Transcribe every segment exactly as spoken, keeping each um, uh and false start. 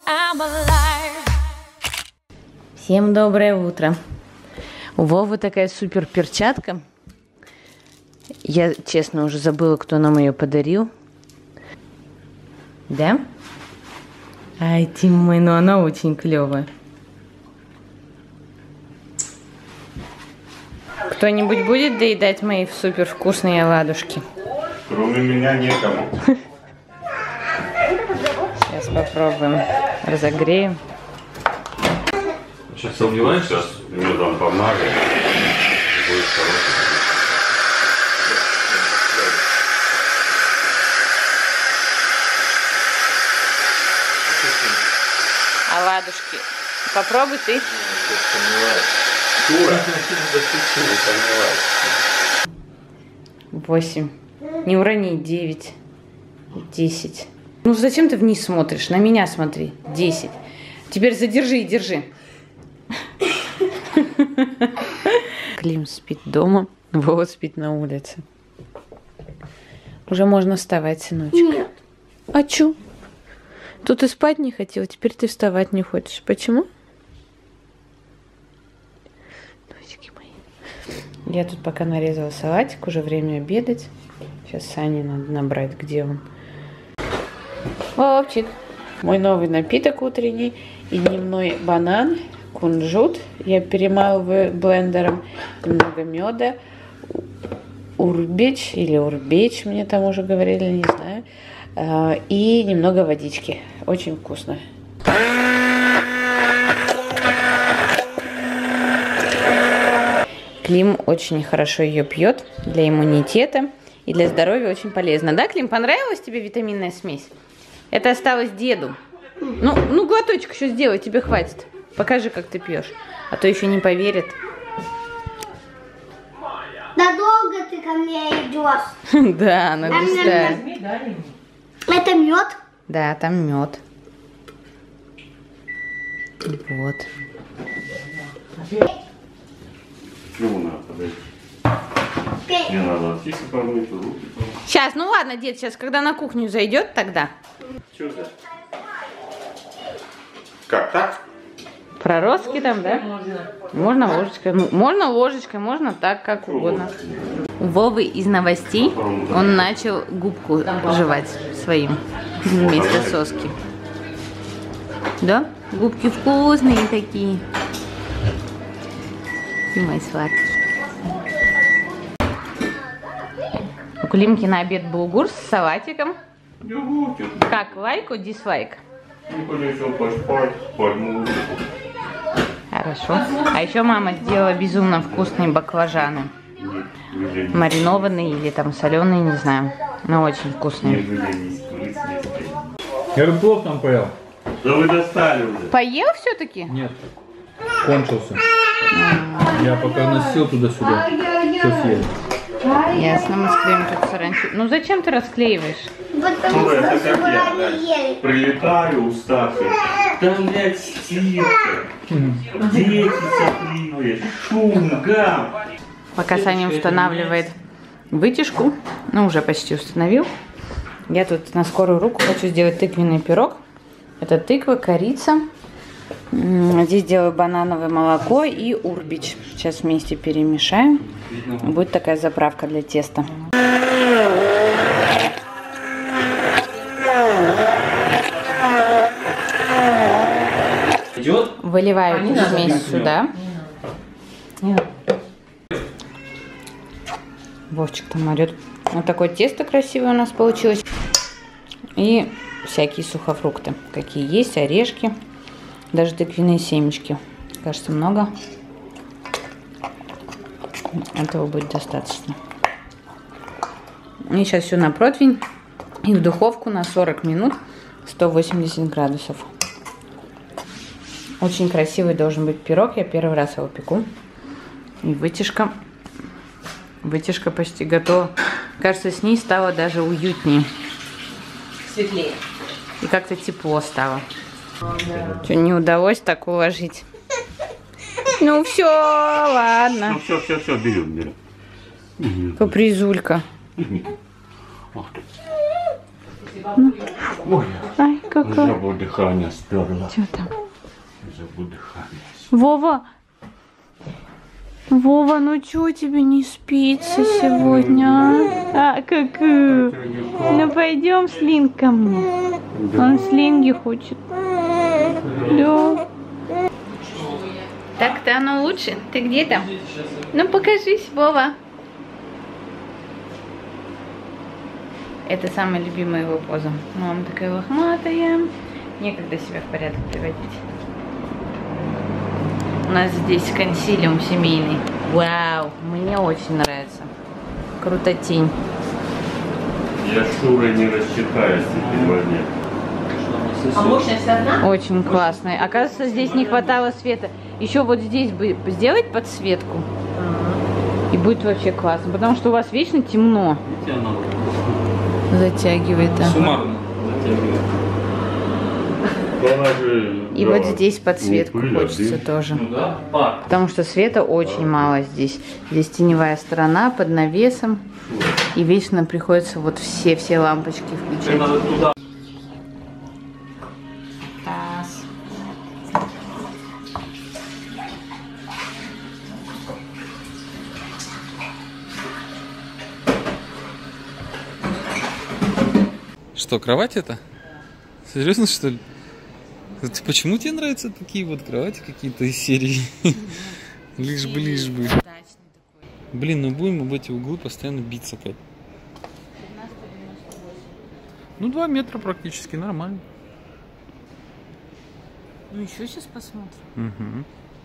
Всем доброе утро. У Вовы такая супер перчатка. Я, честно, уже забыла, кто нам ее подарил. Да? Ай, Тим мой, ну она очень клевая. Кто-нибудь будет доедать мои супер вкусные оладушки? Кроме меня некому. Сейчас попробуем. Разогреем. Сейчас сомневаешься, что мне там помажет. Будет хороший. Оладушки. Попробуй ты. Восемь. Не урони. Девять. Десять. Ну зачем ты вниз смотришь? На меня смотри. Десять. Теперь задержи и держи. Клим спит дома. Вова спит на улице. Уже можно вставать, сыночек. Нет. А чё? Тут и спать не хотел, теперь ты вставать не хочешь. Почему? Дочки мои. Я тут пока нарезала салатик, уже время обедать. Сейчас Сане надо набрать, где он. Вовчик. Мой новый напиток утренний и дневной банан, кунжут. Я перемалываю блендером, немного меда, урбеч или урбеч, мне там уже говорили, не знаю. И немного водички. Очень вкусно. Клим очень хорошо ее пьет для иммунитета и для здоровья очень полезно. Да, Клим, понравилась тебе витаминная смесь? Это осталось деду. Ну, ну глоточек еще сделай, тебе хватит. Покажи, как ты пьешь. А то еще не поверит. Да долго ты ко мне идешь? Да, она густая. Это мед? Да, там мед. Вот. Чего надо подойти? Мне надо артиста помыть, руки помыть. Сейчас, ну ладно, дед, сейчас, когда на кухню зайдет, тогда. Чего за? Как так? Проростки там, да? Можно ложечкой. Ну, можно ложечкой, можно так, как угодно. У Вовы из новостей он начал губку жевать своим вместо соски. Да? Губки вкусные такие. Ты мой сладкий. У Климки на обед булгур с салатиком. Как, лайк or дизлайк? Хорошо. А еще мама сделала безумно вкусные баклажаны. Маринованные или там соленые, не знаю. Но очень вкусные. Я плов там поел. Да вы достали уже. Поел все-таки? Нет. Кончился. Я пока носил туда-сюда. Все съел. Ясно, мы склеим тут саранчу. Ну зачем ты расклеиваешь? Потому Ну, это что как я, они блядь, ели. прилетаю уставший. Там, блядь, стирка. Дети сопливые. Шум, гам. Пока Саня устанавливает вытяжку, ну уже почти установил, я тут на скорую руку хочу сделать тыквенный пирог. Это тыква, корица. Здесь делаю банановое молоко и урбич. Сейчас вместе перемешаем. Будет такая заправка для теста. Выливаю эту смесь сюда. Вовчик там орет. Вот такое тесто красивое у нас получилось. И всякие сухофрукты. Какие есть, орешки. Даже тыквенные семечки. Кажется, много. Этого будет достаточно. И сейчас все на противень. И в духовку на сорок минут. сто восемьдесят градусов. Очень красивый должен быть пирог. Я первый раз его пеку. И вытяжка. Вытяжка почти готова. Кажется, с ней стало даже уютнее. Светлее. И как-то тепло стало. Что, не удалось так уложить? Ну все, ладно. Ну все, все, все, берем, берем. Капризулька. Ах ты. Ну. Ой. Ай, какая. Жабу дыхание сперла. Что там? Жабу дыхание. Вова! Вова, ну чё тебе не спится сегодня? А, а как? Ну пойдем слинг ко мне. Он слинги хочет. Да. Так-то оно лучше. Ты где там? Ну покажись, Вова. Это самая любимая его поза. Мама такая лохматая. Некогда себя в порядок приводить. У нас здесь консилиум семейный. Вау, мне очень нравится. Крутотень. Я с Шурой не рассчитаюсь теперь во мне. А мощность одна? Очень классная. Оказывается, здесь не хватало света. Еще вот здесь бы сделать подсветку. И будет вообще классно. Потому что у вас вечно темно. Затягивает, да. Суммарно затягивает. И вот здесь подсветку хочется тоже. Ну да, пар. Потому что света очень мало здесь. Здесь теневая сторона под навесом. И вечно приходится вот все-все лампочки включать. Надо туда. Таз. Что, кровать это? Серьезно, что ли? Это почему тебе нравятся такие вот кровати какие-то из серии? Лишь бы, лишь бы. Блин, ну будем об эти углы постоянно биться, Кать. Ну, два метра практически, нормально. Ну, еще сейчас посмотрим. Угу.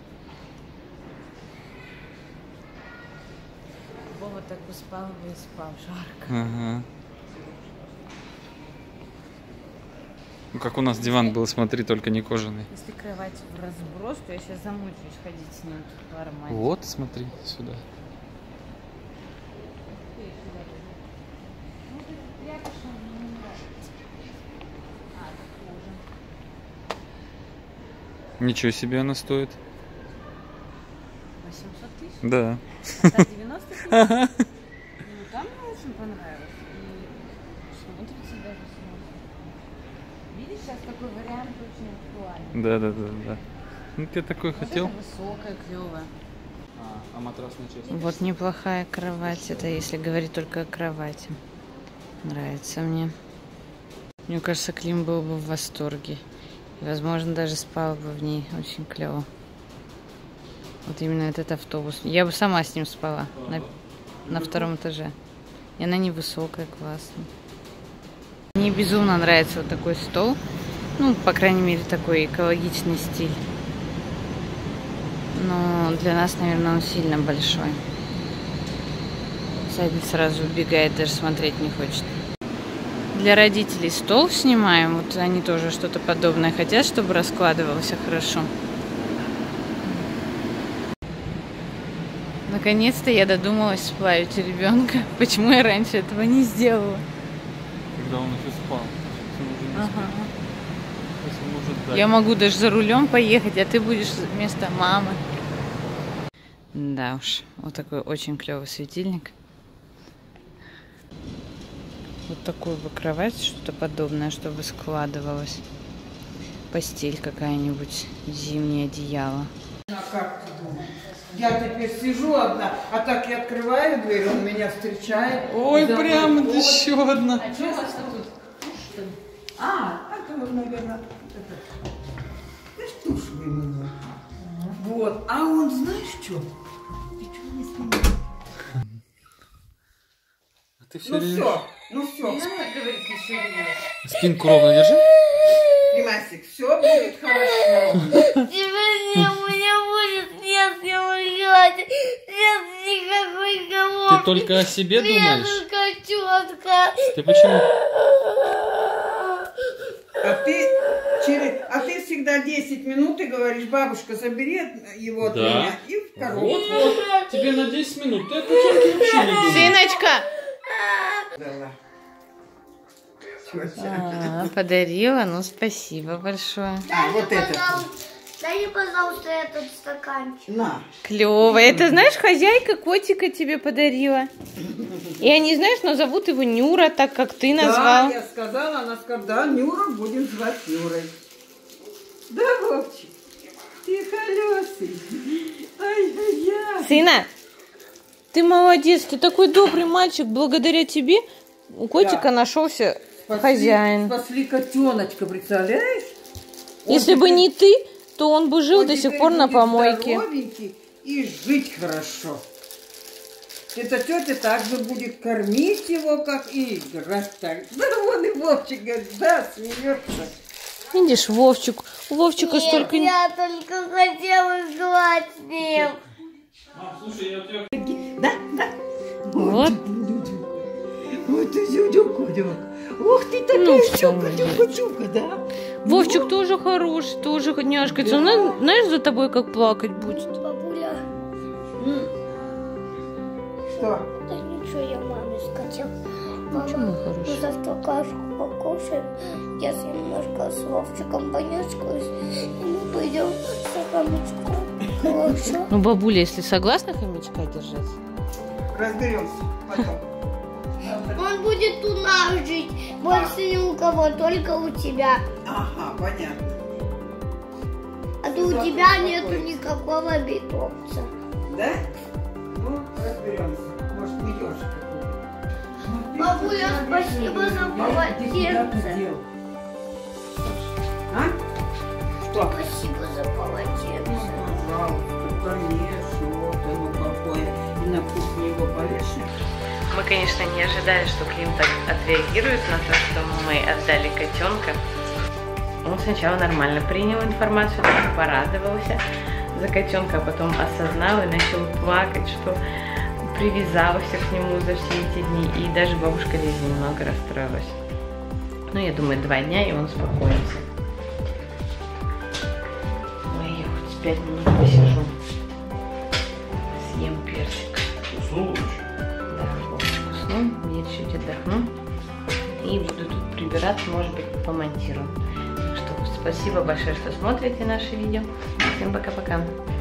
Вова так бы спал бы и спал, жарко. Ага. Ну, как у нас диван был, смотри, только не кожаный. Если кровать в разброс, то я сейчас замучаюсь ходить с ним тут в армане. Вот, смотри, сюда. Ничего себе она стоит. восемьсот тысяч? Да. А так девяносто тысяч? Ну, там мне очень понравилось. И смотрится даже смотрится. Видишь, сейчас такой вариант очень актуальный. Да, да, да, да. Ну, ты такой Вот хотел? это высокая, клевая. А, а матрасная часть? Вот неплохая кровать. Это если говорить только о кровати. Нравится мне. Мне кажется, Клим был бы в восторге. И, возможно, даже спал бы в ней. Очень клево. Вот именно этот автобус. Я бы сама с ним спала. На, на втором этаже. И она невысокая, классная. Мне безумно нравится вот такой стол. Ну, по крайней мере, такой экологичный стиль. Но для нас, наверное, он сильно большой. Садик сразу убегает, даже смотреть не хочет. Для родителей стол снимаем. Вот они тоже что-то подобное хотят, чтобы раскладывался хорошо. Наконец-то я додумалась сплавить ребенка. Почему я раньше этого не сделала? Когда он еще спал. Ага. Может, я могу даже за рулем поехать, а ты будешь вместо мамы. Да уж, вот такой очень клевый светильник. Вот такую бы кровать, что-то подобное, чтобы складывалось. Постель какая-нибудь, зимнее одеяло. А как ты думаешь? Я теперь сижу одна, а так я открываю дверь, он меня встречает. Ой, прям еще одна. А что у вас тут? А, это, наверное, это, это тушь вы меня. Вот, а он, знаешь что? Ты что не снимаешь? А ты все Ну время... все, ну все. говорит, не все время. Спинку ровно держи. Римасик, все будет хорошо. Сегодня у меня будет нет уезжать. Нет никакой головки. Ты только о себе думаешь? Только четко. Ты почему? А ты, через, а ты всегда десять минут и говоришь, бабушка, забери его от Да. меня и в коробку. Вот, вот. Тебе на десять минут. Ты о чем вообще не думаешь? Сыночка! Дала. А, подарила, ну спасибо большое. А, вот это. Дай мне, пожалуйста, этот стаканчик. На. Клево. Это, знаешь, хозяйка котика тебе подарила. И они, знаешь, назовут его Нюра, так как ты назвал. Да, я сказала, она сказала, да, Нюра, будем звать Нюрой. Да, Вовчик, ты колесый. Ай-яй-яй. Сына, ты молодец, ты такой добрый мальчик. Благодаря тебе у котика Да. нашелся Спасли, хозяин. спасли котеночка, представляешь? Если Он бы теперь- не ты, то он бы жил он до сих теперь пор на будет помойке. здоровенький и жить хорошо. Эта тетя также будет кормить его, как и играть так. Да вон и Вовчик говорит, да, смеется. Видишь, Вовчик, у Вовчика Нет, столько... я только хотела играть с ним. Да, да. Вот. Вот ты зюдюк-кудюк. Ух ты, такая Ну, что чука-чука-чука, да? Вовчик тоже хороший, тоже няшкается. Он, зна- знаешь, за тобой как плакать будет. Бабуля, Что? да ничего, я маме сказал. Мама, Почему мы хороший? завтра кашку покушаем. Я с немножко с Вовчиком понюскаюсь, и мы пойдем в хомячку. Хорошо? Ну, бабуля, если согласна хомячка держать? Разберемся потом. Он будет у нас жить, больше ни у кого, только у тебя. Ага, понятно. А то у тебя нету никакого питомца. Да? Ну, разберемся. Может, не ешь. Бабуля, спасибо за полотенце. А? Что? Спасибо за полотенце. Пожалуйста, конечно, вот оно какое. И на кухне его повешаем. Мы, конечно, не ожидали, что Клим так отреагирует на то, что мы отдали котенка. Он сначала нормально принял информацию, даже порадовался за котенка, а потом осознал и начал плакать, что привязался к нему за все эти дни. И даже бабушка Лиза немного расстроилась. Ну, я думаю, два дня, и он успокоится. Ой, я хоть пять минут посижу. Съем персик. Уснул еще? Да, уснул, я чуть отдохну. И буду тут прибираться, может быть, помонтирую. Так что спасибо большое, что смотрите наши видео. Всем пока-пока.